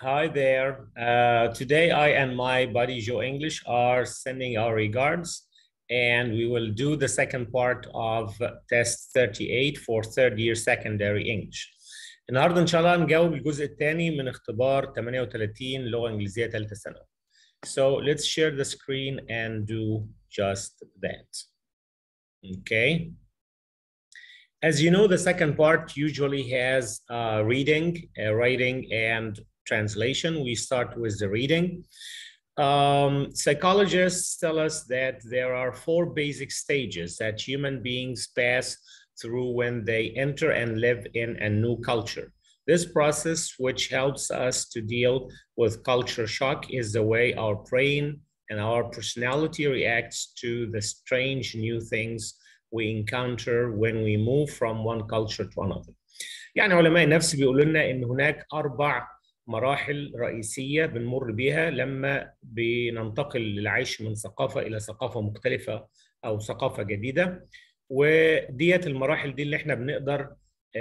Hi there. Today, I and my buddy Joe English are sending our regards, and we will do the second part of test 38 for third year secondary English. النهارده إن شاء الله نجاوب الجزء الثاني من اختبار 38 لغة إنجليزية ثالثة ثانوي. So let's share the screen and do just that. Okay. As you know, the second part usually has reading, writing, and translation. We start with the reading. Psychologists tell us that there are 4 basic stages that human beings pass through when they enter and live in a new culture. This process, which helps us to deal with culture shock, is the way our brain and our personality reacts to the strange new things we encounter when we move from one culture to another. يعني علماء النفس بيقولوا لنا إن هناك 4 مراحل رئيسية بنمر بيها لما بننتقل للعيش من ثقافة إلى ثقافة مختلفة أو ثقافة جديدة، وديت المراحل دي اللي احنا بنقدر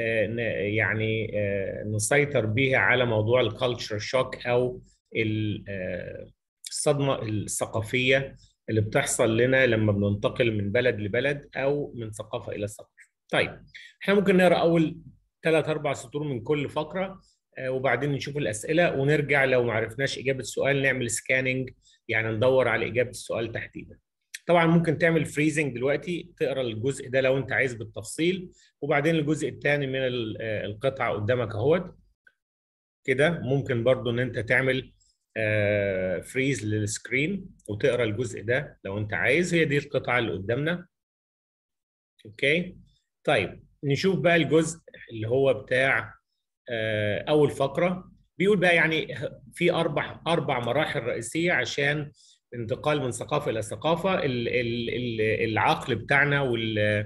نسيطر بيها على موضوع الكالتشر شوك أو الصدمة الثقافية اللي بتحصل لنا لما بننتقل من بلد لبلد أو من ثقافة إلى ثقافة. طيب احنا ممكن نقرأ أول 3-4 سطور من كل فقرة، وبعدين نشوف الأسئلة ونرجع لو ما عرفناش إجابة السؤال نعمل سكاننج، يعني ندور على إجابة السؤال تحديدا. طبعا ممكن تعمل فريزنج دلوقتي تقرأ الجزء ده لو أنت عايز بالتفصيل، وبعدين الجزء الثاني من القطعة قدامك اهوت كده. ممكن برضو إن أنت تعمل فريز للسكرين وتقرأ الجزء ده لو أنت عايز. هي دي القطعة اللي قدامنا. أوكي. طيب نشوف بقى الجزء اللي هو بتاع أول فقرة. بيقول بقى يعني في أربع مراحل رئيسية عشان انتقال من ثقافة إلى ثقافة. العقل بتاعنا وال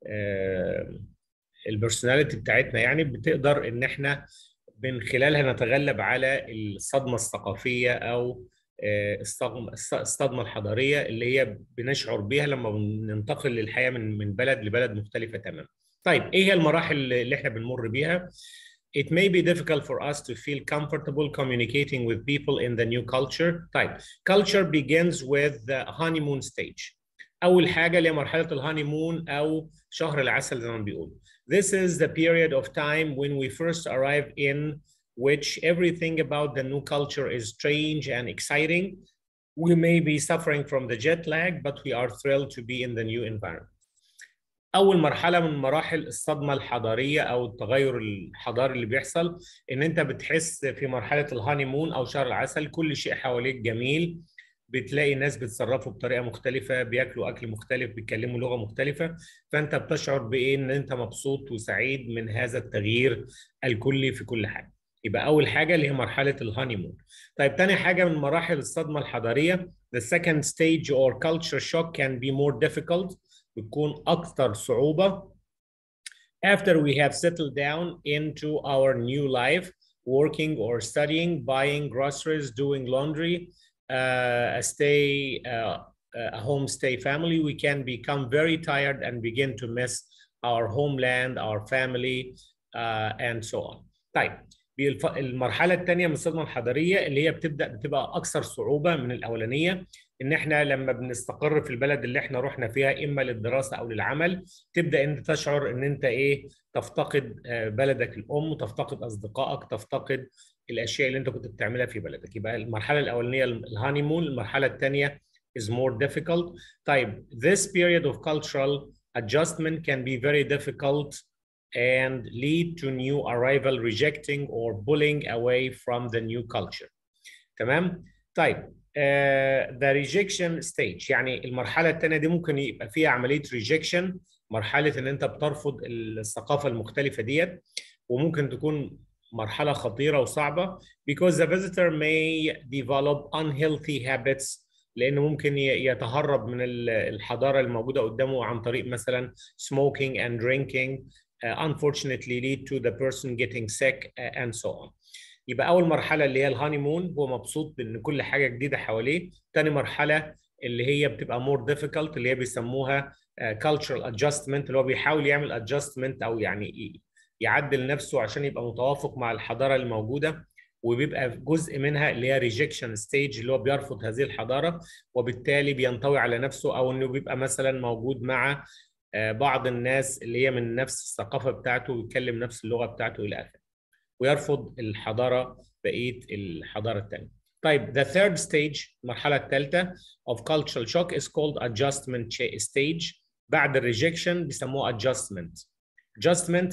البرسوناليتي بتاعتنا يعني بتقدر إن إحنا من خلالها نتغلب على الصدمة الثقافية أو الصدمة الحضارية اللي هي بنشعر بيها لما بننتقل للحياة من بلد لبلد مختلفة تماما. طيب إيه هي المراحل اللي إحنا بنمر بيها؟ It may be difficult for us to feel comfortable communicating with people in the new culture. طيب, culture begins with the honeymoon stage. أول حاجة اللي هي مرحلة الهانيمون أو شهر العسل زي ما بيقولوا. This is the period of time when we first arrive in which everything about the new culture is strange and exciting. We may be suffering from the jet lag, but we are thrilled to be in the new environment. أول مرحلة من مراحل الصدمة الحضارية أو التغير الحضاري اللي بيحصل إن أنت بتحس في مرحلة الهانيمون أو شهر العسل كل شيء حواليك جميل، بتلاقي ناس بيتصرفوا بطريقة مختلفة، بياكلوا أكل مختلف، بيتكلموا لغة مختلفة، فأنت بتشعر بإيه إن أنت مبسوط وسعيد من هذا التغيير الكلي في كل حاجة. يبقى أول حاجة اللي هي مرحلة الهانيمون. طيب تاني حاجة من مراحل الصدمة الحضارية the second stage or culture shock can be more difficult. بتكون أكثر صعوبة after we have settled down into our new life, working or studying, buying groceries, doing laundry, a home stay family. We can become very tired and begin to miss our homeland, our family, and so on. طيب المرحلة الثانية من الصدمة الحضارية اللي هي بتبقى أكثر صعوبة من الأولانية، إن إحنا لما بنستقر في البلد اللي إحنا رحنا فيها إما للدراسة أو للعمل تبدأ أنت تشعر إن أنت تفتقد بلدك الأم، تفتقد أصدقائك، تفتقد الأشياء اللي أنت كنت بتعملها في بلدك. يبقى المرحلة الأولانية الهانيمون، المرحلة الثانية is more difficult. طيب this period of cultural adjustment can be very difficult and lead to new arrival rejecting or pulling away from the new culture. تمام؟ طيب the rejection stage يعني المرحلة الثانية دي ممكن يبقى فيها عملية rejection، مرحلة ان انت بترفض الثقافة المختلفة ديت، وممكن تكون مرحلة خطيرة وصعبة because the visitor may develop unhealthy habits، لأنه ممكن يتهرب من الحضارة الموجودة قدامه عن طريق مثلا smoking and drinking unfortunately lead to the person getting sick and so on. يبقى أول مرحلة اللي هي الهانيمون هو مبسوط بأن كل حاجة جديدة حواليه. تاني مرحلة اللي هي بتبقى more difficult اللي هي بيسموها cultural adjustment، اللي هو بيحاول يعمل adjustment أو يعني يعدل نفسه عشان يبقى متوافق مع الحضارة الموجودة. وبيبقى جزء منها اللي هي ريجكشن ستيج اللي هو بيرفض هذه الحضاره، وبالتالي بينطوي على نفسه، او انه بيبقى مثلا موجود مع بعض الناس اللي هي من نفس الثقافه بتاعته ويتكلم نفس اللغه بتاعته الى اخره، ويرفض الحضاره بقيه الحضاره الثانيه. طيب the third stage المرحله الثالثه of cultural shock is called adjustment stage. بعد الريجكشن بيسموه adjustment. adjustment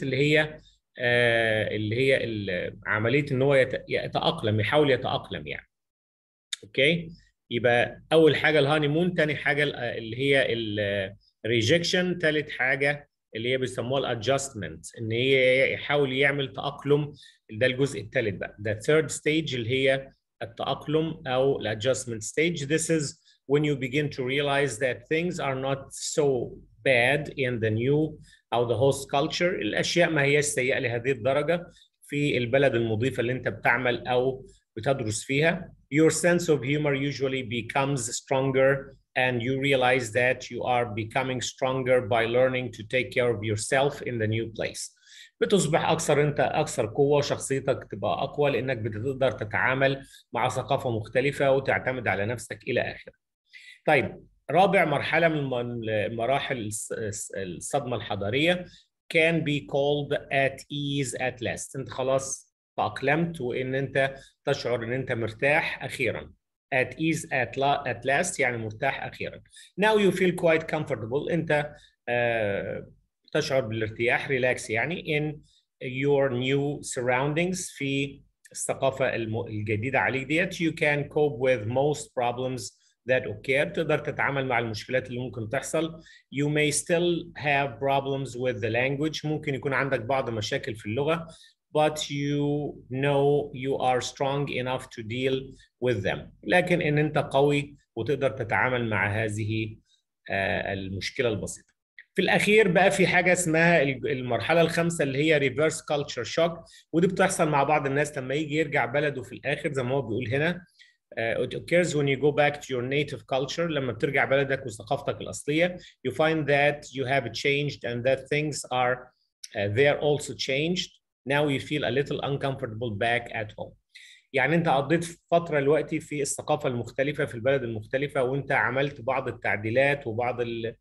اللي هي عمليه ان هو يتاقلم، يحاول يتاقلم يعني. اوكي، يبقى اول حاجه الهاني مون، ثاني حاجه اللي هي الريجكشن، ثالث حاجه اللي هي بيسموها الادجستمنت، ان هي يحاول يعمل تاقلم. ده الجزء الثالث بقى، ده third stage اللي هي التاقلم او الادجستمنت stage. This is when you begin to realize that things are not so bad in the new او the host culture. الاشياء ما هياش سيئه لهذه الدرجه في البلد المضيفه اللي انت بتعمل او بتدرس فيها. Your sense of humor usually becomes stronger and you realize that you are becoming stronger by learning to take care of yourself in the new place. بتصبح انت اكثر قوه، شخصيتك تبقى اقوى لانك بتقدر تتعامل مع ثقافه مختلفه وتعتمد على نفسك الى اخره. طيب رابع مرحله من مراحل الصدمه الحضاريه can be called at ease at last. انت خلاص تأقلمت وان انت تشعر ان انت مرتاح اخيرا. at ease at last يعني مرتاح اخيرا. now you feel quite comfortable. انت تشعر بالارتياح، relax يعني in your new surroundings، في الثقافة الجديدة عليك ديت. you can cope with most problems that occur. تقدر تتعامل مع المشكلات اللي ممكن تحصل. You may still have problems with the language. ممكن يكون عندك بعض مشاكل في اللغة. But you know you are strong enough to deal with them. لكن إن أنت قوي وتقدر تتعامل مع هذه المشكلة البسيطة. في الأخير بقى في حاجة اسمها المرحلة الخامسة اللي هي reverse culture shock، ودي بتحصل مع بعض الناس لما يجي يرجع بلده في الآخر زي ما هو بيقول هنا. It occurs when you go back to your native culture. لما بترجع بلدك وثقافتك الأصلية you find that you have changed and that things are there also changed. Now you feel a little uncomfortable back at home. يعني انت قضيت فتره دلوقتي في الثقافه المختلفه في البلد المختلفه، وانت عملت بعض التعديلات وبعض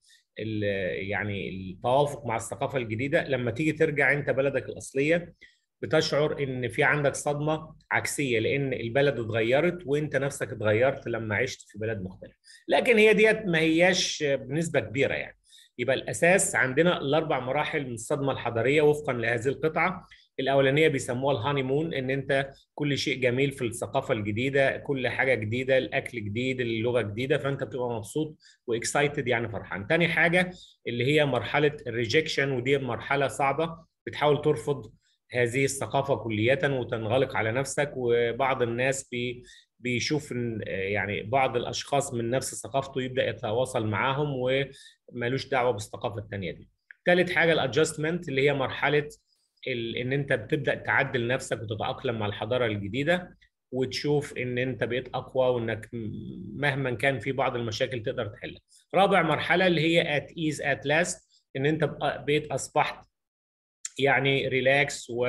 يعني التوافق مع الثقافه الجديده. لما تيجي ترجع انت بلدك الاصليه بتشعر ان في عندك صدمه عكسيه، لان البلد اتغيرت وانت نفسك اتغيرت لما عشت في بلد مختلف. لكن هي ديت ما هياش بنسبه كبيره يعني. يبقى الاساس عندنا الاربع مراحل من الصدمه الحضاريه وفقا لهذه القطعه. الاولانيه بيسموها الهاني مون، ان انت كل شيء جميل في الثقافه الجديده، كل حاجه جديده، الاكل جديد، اللغه جديده، فانت بتبقى مبسوط واكسايتد يعني فرحان. تاني حاجه اللي هي مرحله الريجكشن، ودي مرحله صعبه، بتحاول ترفض هذه الثقافه كليه وتنغلق على نفسك. وبعض الناس بيشوف يعني بعض الاشخاص من نفس ثقافته يبدا يتواصل معاهم ومالوش دعوه بالثقافه الثانيه دي. ثالث حاجه الادجستمنت، اللي هي مرحله ان انت بتبدا تعدل نفسك وتتاقلم مع الحضاره الجديده، وتشوف ان انت بقيت اقوى وانك مهما كان في بعض المشاكل تقدر تحلها. رابع مرحله اللي هي at ease at last، ان انت بقيت اصبحت يعني ريلاكس و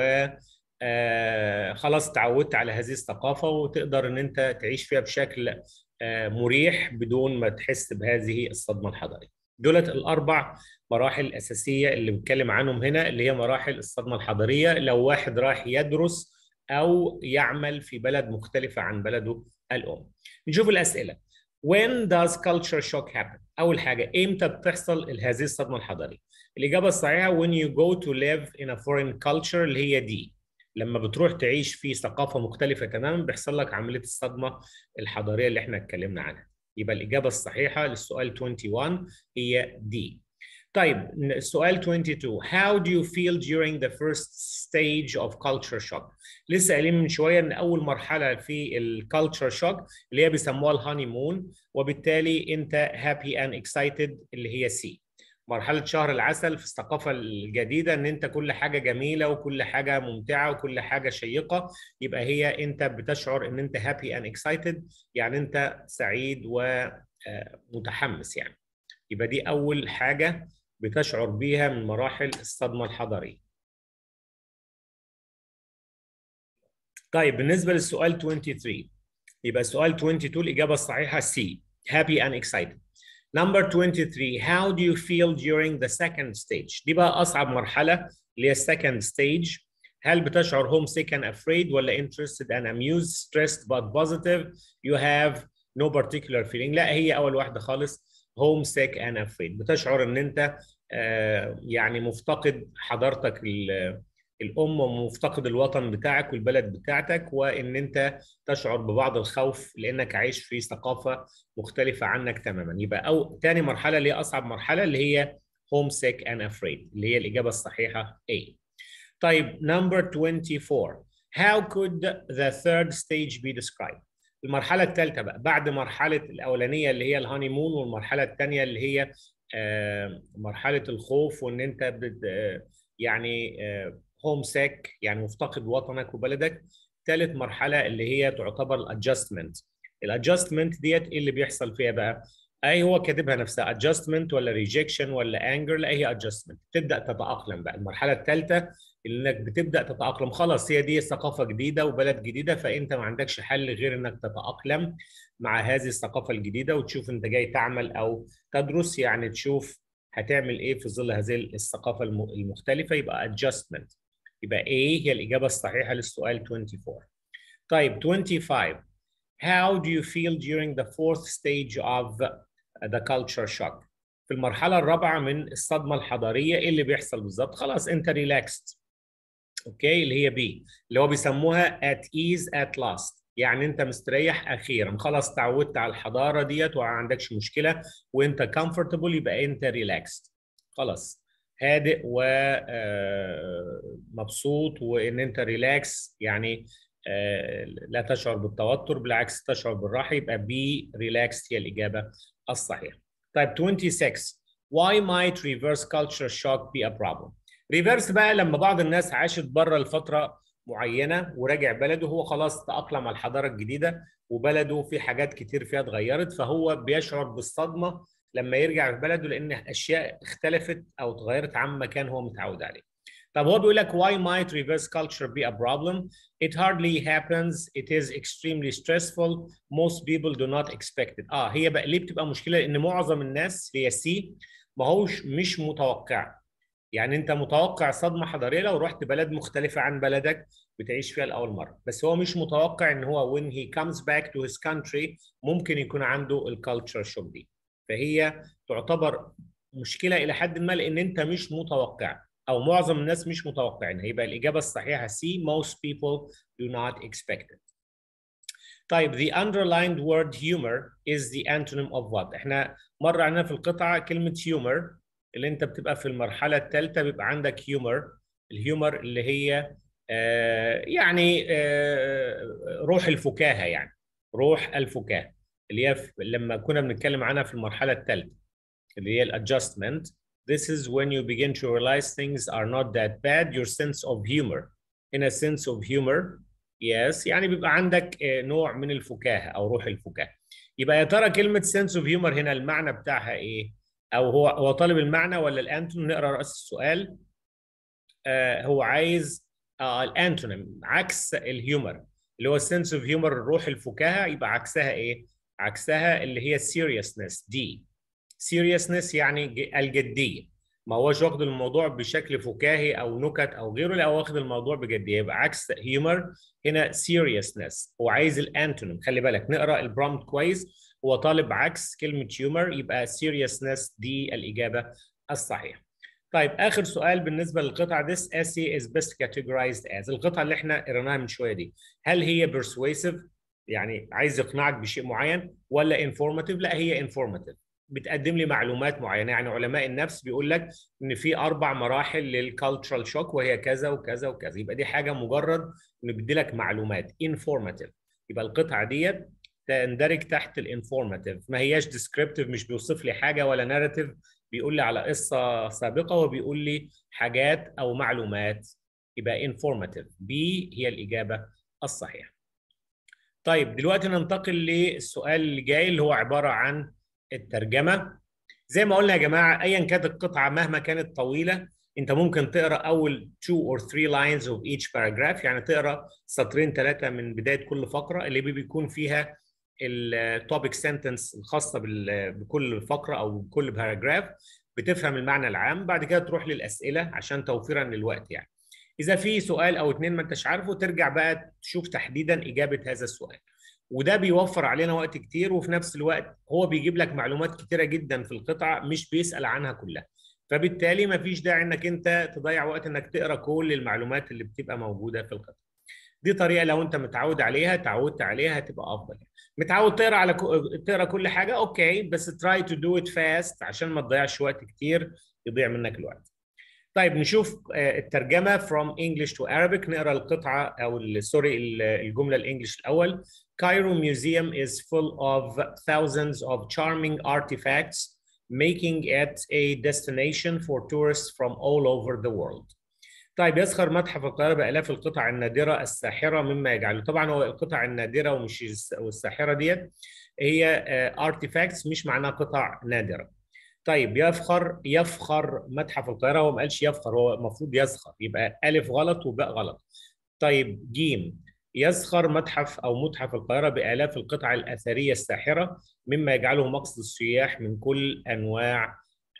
خلاص تعودت على هذه الثقافه وتقدر ان انت تعيش فيها بشكل مريح بدون ما تحس بهذه الصدمه الحضاريه. دولت الاربع مراحل الاساسيه اللي بنتكلم عنهم هنا، اللي هي مراحل الصدمه الحضاريه لو واحد رايح يدرس او يعمل في بلد مختلفه عن بلده الام. نشوف الاسئله. When does culture shock happen؟ اول حاجه امتى بتحصل هذه الصدمه الحضاريه؟ الاجابه الصحيحه when you go to live in a foreign culture، اللي هي دي لما بتروح تعيش في ثقافه مختلفه تماما بيحصل لك عمليه الصدمه الحضاريه اللي احنا اتكلمنا عنها. يبقى الاجابه الصحيحه للسؤال 21 هي دي. طيب السؤال 22 how do you feel during the first stage of culture shock؟ لسه قايلين من شويه ان اول مرحله في الكالتشر شوك اللي هي بيسموها الهاني مون، وبالتالي انت happy and excited اللي هي سي. مرحله شهر العسل في الثقافه الجديده ان انت كل حاجه جميله وكل حاجه ممتعه وكل حاجه شيقه، يبقى هي انت بتشعر ان انت happy and excited يعني انت سعيد ومتحمس يعني. يبقى دي اول حاجه بتشعر بيها من مراحل الصدمه الحضاريه. طيب بالنسبة للسؤال 23 يبقى السؤال 22 الإجابة الصحيحة C happy and excited. Number 23 how do you feel during the second stage؟ دي بقى أصعب مرحلة اللي هي second stage. هل بتشعر homesick and afraid ولا interested and amused stressed but positive you have no particular feeling؟ لا هي أول واحدة خالص homesick and afraid. بتشعر إن أنت يعني مفتقد حضارتك الأم ومفتقد الوطن بتاعك والبلد بتاعتك، وإن أنت تشعر ببعض الخوف لأنك عايش في ثقافة مختلفة عنك تماما. يبقى أو تاني مرحلة اللي هي أصعب مرحلة اللي هي homesick and afraid اللي هي الإجابة الصحيحة A. طيب number 24 how could the third stage be described؟ المرحلة الثالثة بقى بعد مرحلة الأولانية اللي هي الهانيمون، والمرحلة الثانية اللي هي مرحلة الخوف وإن أنت يعني هوم سيك يعني مفتقد وطنك وبلدك. ثالث مرحلة اللي هي تعتبر الادجستمنت. الادجستمنت ديت ايه اللي بيحصل فيها بقى؟ اي هو كاتبها نفسها ادجستمنت ولا ريجكشن ولا انجر؟ لا هي ادجستمنت. تبدا تتاقلم بقى. المرحله الثالثه انك بتبدا تتاقلم، خلاص هي دي ثقافه جديده وبلد جديده، فانت ما عندكش حل غير انك تتاقلم مع هذه الثقافه الجديده وتشوف انت جاي تعمل او تدرس، يعني تشوف هتعمل ايه في ظل هذه الثقافه المختلفه. يبقى adjustment. يبقى A هي الإجابة الصحيحة للسؤال 24. طيب 25 how do you feel during the fourth stage of the culture shock؟ في المرحلة الرابعة من الصدمة الحضارية ايه اللي بيحصل بالظبط؟ خلاص انت relaxed. اوكي اللي هي B اللي هو بيسموها at ease at last، يعني انت مستريح اخيرا، خلاص تعودت على الحضارة ديت وما عندكش مشكلة وانت comfortable، يبقى انت relaxed خلاص هادئ ومبسوط وان انت ريلاكس، يعني لا تشعر بالتوتر بالعكس تشعر بالراحه. يبقى بي ريلاكس هي الاجابه الصحيحه. طيب 26 why might reverse culture shock be a problem؟ ريفرس بقى لما بعض الناس عاشت بره لفتره معينه ورجع بلده، هو خلاص تاقلم على الحضاره الجديده وبلده في حاجات كتير فيها اتغيرت، فهو بيشعر بالصدمه لما يرجع في بلده لان اشياء اختلفت او اتغيرت عما كان هو متعود عليه. طب هو بيقول لك why might reverse culture be a problem؟ It hardly happens. It is extremely stressful. Most people do not expect it. هي بقى ليه بتبقى مشكله؟ لان معظم الناس هي سي ما هوش مش متوقع. يعني انت متوقع صدمه حضاريه لو رحت بلد مختلفه عن بلدك بتعيش فيها لاول مره، بس هو مش متوقع ان هو when he comes back to his country ممكن يكون عنده الكالتشر شوك دي. فهي تعتبر مشكله الى حد ما لان انت مش متوقع او معظم الناس مش متوقعين. هيبقى الاجابه الصحيحه C most people do not expect it. طيب the underlined word humor is the antonym of what؟ احنا مر علينا في القطعه كلمه humor اللي انت بتبقى في المرحله الثالثه بيبقى عندك humor. الهيومر اللي هي يعني روح الفكاهه، يعني روح الفكاهه اللي هي لما كنا بنتكلم عنها في المرحله الثالثه اللي هي الادجستمنت. This is when you begin to realize things are not that bad. Your sense of humor. In a sense of humor yes يعني بيبقى عندك نوع من الفكاهه او روح الفكاهه. يبقى يا ترى كلمه sense of humor هنا المعنى بتاعها ايه؟ او هو طالب المعنى ولا الانتونيم؟ نقرا راس السؤال. هو عايز الانتونيم عكس الهيومر اللي هو sense of humor الروح الفكاهه، يبقى عكسها ايه؟ عكسها اللي هي seriousness دي. seriousness يعني الجديه، ما هوش واخد الموضوع بشكل فكاهي او نكت او غيره، لا هو واخد الموضوع بجديه. يبقى عكس هيومر هنا seriousness. هو عايز الانتونيم، خلي بالك نقرا البرومبت كويس. هو طالب عكس كلمه هيومر يبقى seriousness دي الاجابه الصحيحه. طيب اخر سؤال بالنسبه للقطعه this essay is best categorized as. القطعه اللي احنا قريناها من شويه دي هل هي persuasive يعني عايز يقنعك بشيء معين ولا informative؟ لا هي informative، بتقدم لي معلومات معينه. يعني علماء النفس بيقول لك ان في 4 مراحل للكالتشرال شوك وهي كذا وكذا وكذا، يبقى دي حاجه مجرد انه بيدي لك معلومات informative. يبقى القطعه ديت تندرج تحت الانفورماتيف، ما هياش ديسكريبتيف، مش بيوصف لي حاجه ولا ناريتيف بيقول لي على قصه سابقه وبيقول لي حاجات او معلومات. يبقى informative بي هي الاجابه الصحيحه. طيب دلوقتي ننتقل للسؤال اللي جاي اللي هو عباره عن الترجمه. زي ما قلنا يا جماعه ايا كانت القطعه مهما كانت طويله انت ممكن تقرا اول 2 or 3 lines of each paragraph، يعني تقرا سطرين ثلاثه من بدايه كل فقره اللي بيكون فيها التوبيك سنتنس الخاصه بكل فقره او بكل باراجراف، بتفهم المعنى العام. بعد كده تروح للاسئله عشان توفيرا للوقت يعني. اذا في سؤال او اتنين ما انتش عارفه ترجع بقى تشوف تحديدا اجابه هذا السؤال، وده بيوفر علينا وقت كتير، وفي نفس الوقت هو بيجيب لك معلومات كتيره جدا في القطعه مش بيسال عنها كلها، فبالتالي ما فيش داعي انك انت تضيع وقت انك تقرا كل المعلومات اللي بتبقى موجوده في القطعه. دي طريقه لو انت متعود عليها، تعودت عليها، هتبقى افضل. متعود تقرا تقرا كل حاجه، اوكي، بس try to do it fast عشان ما تضيعش وقت كتير يضيع منك الوقت. طيب نشوف الترجمه from English to Arabic. نقرا القطعه او سوري الجمله الانجليش الاول. Cairo Museum is full of thousands of charming artifacts, making it a destination for tourists from all over the world. طيب يزخر متحف القاهرة بآلاف القطع النادرة الساحرة مما يجعله. طبعا هو القطع النادرة ومش والساحرة ديت هي artifacts، مش معناها قطع نادرة. طيب يفخر متحف القاهرة، هو ما قالش يفخر، هو المفروض يزخر، يبقى ألف غلط وباء غلط. طيب جيم، يزخر متحف القاهرة بآلاف القطع الأثرية الساحرة مما يجعله مقصد السياح من كل أنواع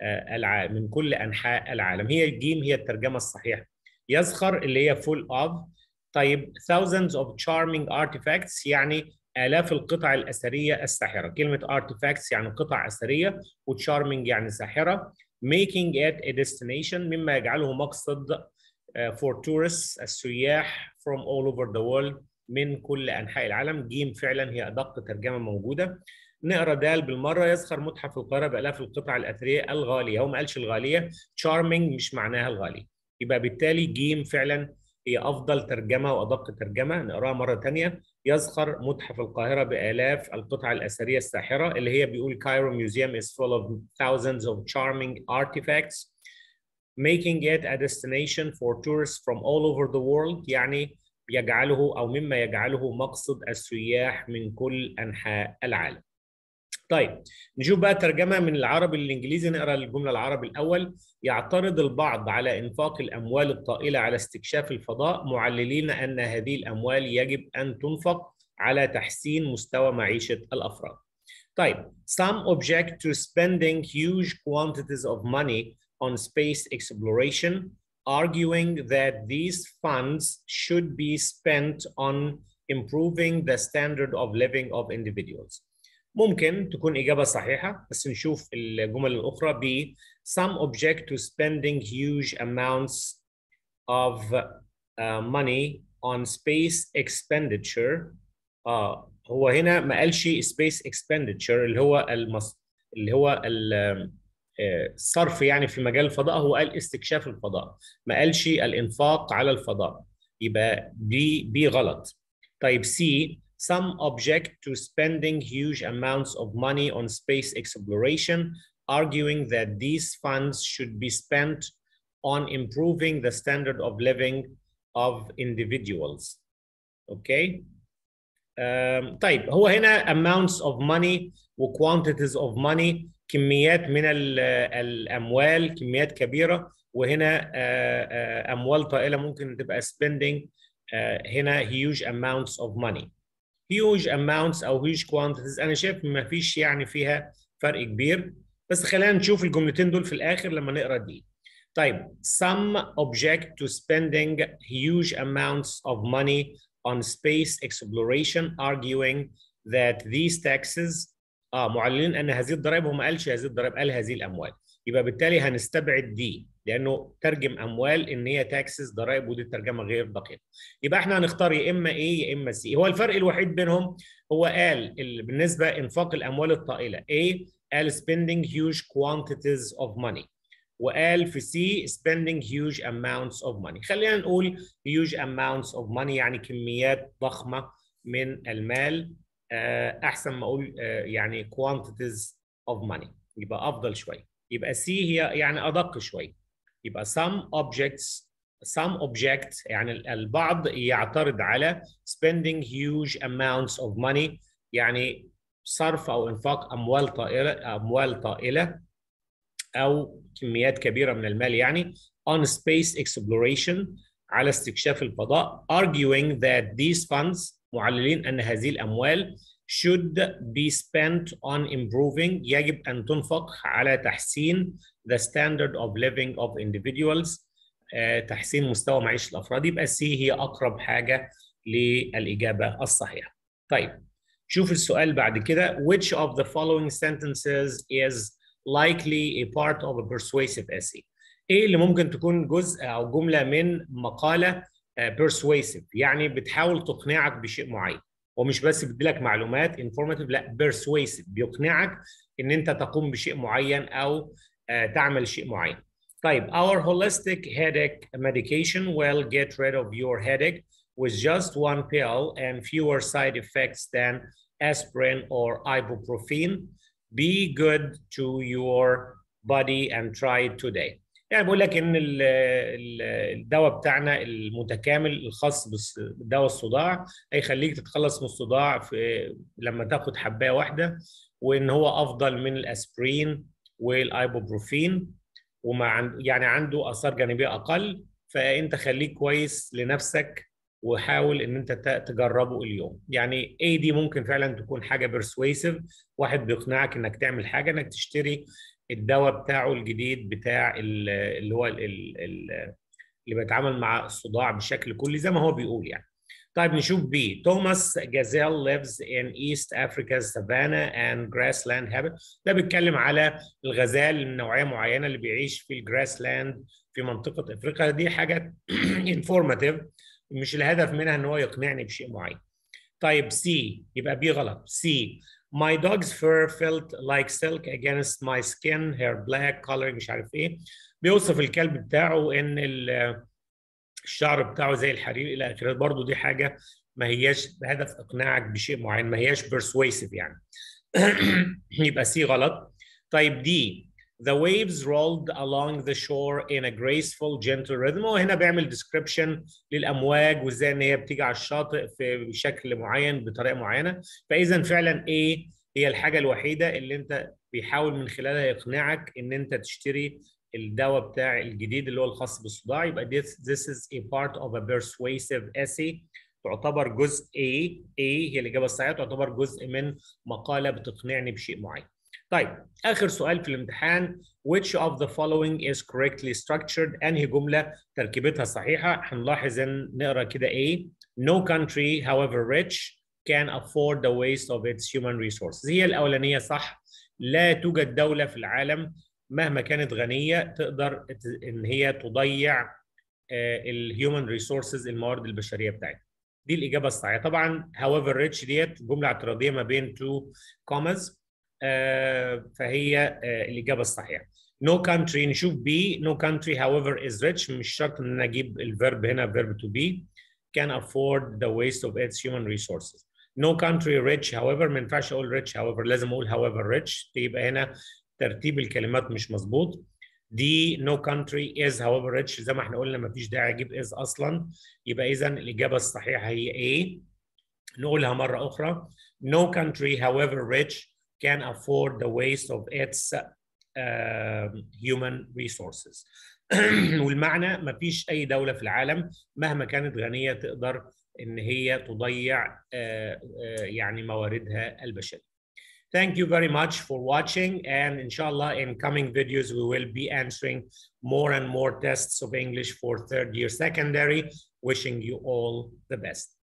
من كل أنحاء العالم. هي الجيم هي الترجمة الصحيحة. يزخر اللي هي full of. طيب thousands of charming artifacts يعني آلاف القطع الأثرية الساحرة. كلمة artifacts يعني قطع أثرية، وcharming يعني ساحرة. making it a destination مما يجعله مقصد for tourists السياح from all over the world من كل أنحاء العالم. جيم فعلا هي أدق ترجمة موجودة. نقرا دال بالمره. يزخر متحف القاهره بالاف القطع الاثريه الغاليه، هو ما قالش الغاليه، charming مش معناها الغاليه، يبقى بالتالي جيم فعلا هي افضل ترجمه وادق ترجمه. نقراها مره ثانيه. يزخر متحف القاهره بالاف القطع الاثريه الساحره، اللي هي بيقول Cairo Museum is full of thousands of charming artifacts, making it a destination for tourists from all over the world، يعني يجعله او مما يجعله مقصد السياح من كل انحاء العالم. طيب نشوف بقى ترجمة من العربي للإنجليزي. نقرأ الجملة العربي الأول. يعترض البعض على إنفاق الأموال الطائلة على استكشاف الفضاء، معللين أن هذه الأموال يجب أن تنفق على تحسين مستوى معيشة الأفراد. طيب some object to spending huge quantities of money on space exploration, arguing that these funds should be spent on improving the standard of living of individuals. ممكن تكون إجابة صحيحة، بس نشوف الجمل الأخرى. ب some object to spending huge amounts of money on space expenditure. هو هنا ما قالش space expenditure اللي هو الصرف يعني في مجال الفضاء، هو قال استكشاف الفضاء، ما قالش الإنفاق على الفضاء، يبقى دي غلط. طيب سي some object to spending huge amounts of money on space exploration, arguing that these funds should be spent on improving the standard of living of individuals. Okay. طيب هو هنا amounts of money و quantities of money، كميات من الأموال، كميات كبيرة، وهنا أموال طائلة ممكن تبقى spending هنا huge amounts of money. huge amounts أو huge quantities أنا شايف ما فيش يعني فيها فرق كبير، بس خلينا نشوف الجملتين دول في الآخر لما نقرأ دي. طيب some object to spending huge amounts of money on space exploration, arguing that these taxes معلنين ان هذه الضرائب، هو ما قالش هذه الضرائب، قال هذه الاموال، يبقى بالتالي هنستبعد دي لانه ترجم اموال ان هي تاكسز ضرائب، ودي الترجمه غير دقيقه. يبقى احنا هنختار يا اما ايه يا اما سي. هو الفرق الوحيد بينهم هو قال بالنسبه انفاق الاموال الطائله ايه، قال spending huge quantities of money، وقال في سي spending huge amounts of money. خلينا نقول huge amounts of money يعني كميات ضخمة من المال، أحسن ما أقول يعني quantities of money، يبقى أفضل شوي. يبقى سي هي يعني أدق شوي. يبقى some object يعني البعض يعترض على spending huge amounts of money يعني صرف أو إنفاق أموال طائلة أو كميات كبيرة من المال يعني on space exploration على استكشاف الفضاء arguing that these funds معللين أن هذه الأموال should be spent on improving يجب أن تنفق على تحسين the standard of living of individuals تحسين مستوى معيشة الأفراد. يبقى C هي أقرب حاجة للإجابة الصحيحة. طيب شوف السؤال بعد كده which of the following sentences is likely a part of a persuasive essay. ايه اللي ممكن تكون جزء او جمله من مقاله persuasive يعني بتحاول تقنعك بشيء معين ومش بس بيديلك معلومات informative لا persuasive بيقنعك ان انت تقوم بشيء معين او تعمل شيء معين. طيب our holistic headache medication will get rid of your headache with just one pill and fewer side effects than aspirin or ibuprofen. Be good to your body and try it today. يعني بقول لك ان الدواء بتاعنا المتكامل الخاص بدواء الصداع هيخليك تتخلص من الصداع في لما تاخد حبايه واحده وان هو افضل من الاسبرين والايبوبروفين وما يعني عنده اثار جانبيه اقل. فانت خليك كويس لنفسك وحاول ان انت تجربه اليوم. يعني ايه دي ممكن فعلا تكون حاجه بيرسويسيف واحد بيقنعك انك تعمل حاجه انك تشتري الدواء بتاعه الجديد بتاع اللي هو اللي بيتعامل مع الصداع بشكل كلي زي ما هو بيقول يعني. طيب نشوف بي. توماس جازيل lives in East Africa's savanna and grassland habitat. ده بيتكلم على الغزال من نوعيه معينه اللي بيعيش في الجراسلاند في منطقه افريقيا. دي حاجه انفورماتيف مش الهدف منها ان هو يقنعني بشيء معين. طيب سي يبقى بي غلط. سي My dog's fur felt like silk against my skin, hair black, coloring مش عارف ايه. بيوصف الكلب بتاعه ان الشعر بتاعه زي الحرير الى اخره. برضه دي حاجه ما هياش بهدف اقناعك بشيء معين ما هياش persuasive يعني. يبقى سي غلط. طيب دي The waves rolled along the shore in a graceful gentle rhythm. وهنا بيعمل description للامواج وازاي ان هي بتيجي على الشاطئ في شكل معين بطريقه معينه. فاذا فعلا ايه هي الحاجه الوحيده اللي انت بيحاول من خلالها يقنعك ان انت تشتري الدواء بتاع الجديد اللي هو الخاص بالصداع. يبقى this is a part of a persuasive essay. تعتبر جزء A هي الإجابة الصحيحة تعتبر جزء من مقالة بتقنعني بشيء معين. طيب آخر سؤال في الامتحان which of the following is correctly structured. أنهي جملة تركيبتها صحيحة؟ هنلاحظ إن نقرأ كده A no country however rich can afford the waste of its human resources. هي الأولانية صح. لا توجد دولة في العالم مهما كانت غنية تقدر إن هي تضيع الهيومن ريسورسز الموارد البشرية بتاعتها. دي الإجابة الصحيحة. طبعا however rich ديت جملة اعتراضية ما بين two commas فهي الإجابة الصحيحة. No country نشوف B no country however is rich مش شرط إن أنا أجيب الفيرب هنا verb to be can afford the waste of its human resources. No country rich however ما ينفعش أقول rich however لازم أقول however rich يبقى هنا ترتيب الكلمات مش مظبوط. دي no country is however rich زي ما احنا قلنا ما فيش داعي اجيب is اصلا. يبقى اذا الاجابه الصحيحه هي A. نقولها مره اخرى no country however rich can afford the waste of its human resources. والمعنى ما فيش اي دوله في العالم مهما كانت غنيه تقدر ان هي تضيع يعني مواردها البشريه. Thank you very much for watching, and inshallah in coming videos we will be answering more and more tests of English for third year secondary. Wishing you all the best.